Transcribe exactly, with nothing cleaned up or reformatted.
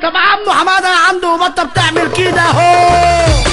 طب عمو حماده عنده بطه بتعمل كده اهو.